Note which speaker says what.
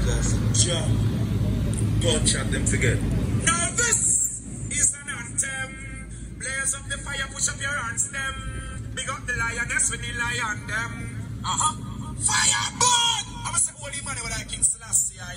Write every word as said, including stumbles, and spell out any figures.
Speaker 1: Jesus. Jump. Don't chat them together.
Speaker 2: Now this is an anthem. Blaze up the fire, push up your hands, them. Big up the lioness with the lion, them. Uh-huh. Fire burn! I'm going to say holy man with that King Selassie.